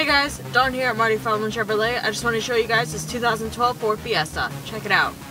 Hey guys, Dawn here at Marty Feldman Chevrolet. I just want to show you guys this 2012 Ford Fiesta. Check it out.